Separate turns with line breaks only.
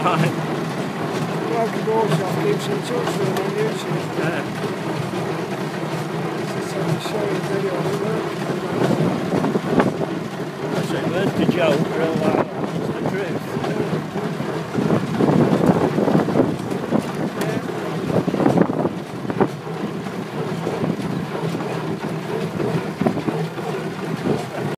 Right.
Local door shop keeps in touch with them on YouTube.
Yeah.
So I'll show you a video of it.
That's it, where's the joke?